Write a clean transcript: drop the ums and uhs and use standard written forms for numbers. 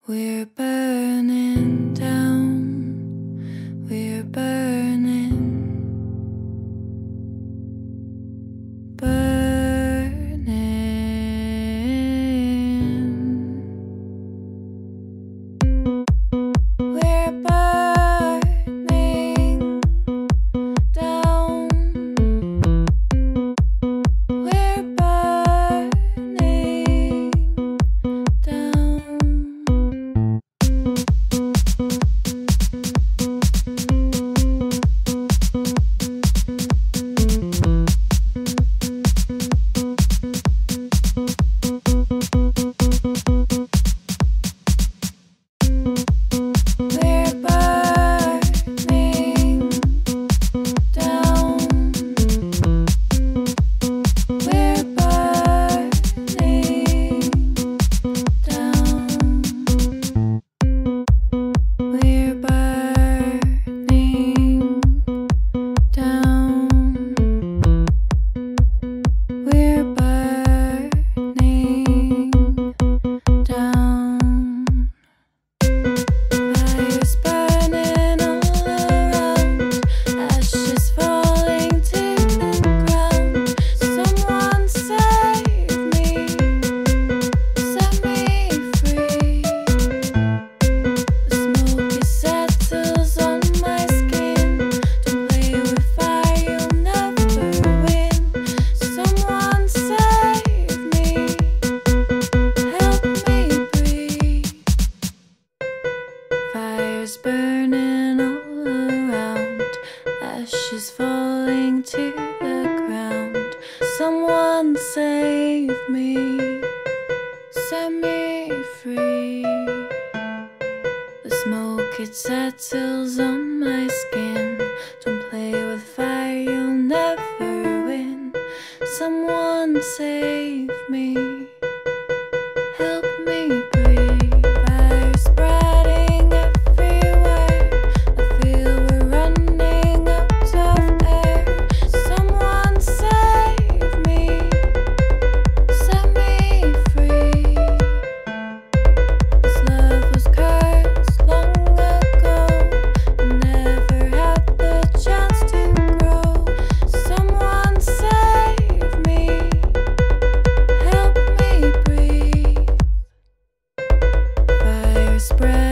We're burning down, we're burning, burning. We're burning down, we're burning down. Fire's burning all around, ashes falling to the ground. Someone save me, set me free. The smoke, it settles on my skin. Don't play with fire, you'll never win. Someone save me, help me breathe. Fire spreading everywhere, I feel we're running out of air. Someone save me, set me free. This love was cursed long ago, and never had the chance to grow. Someone save me, help me breathe. Fire spread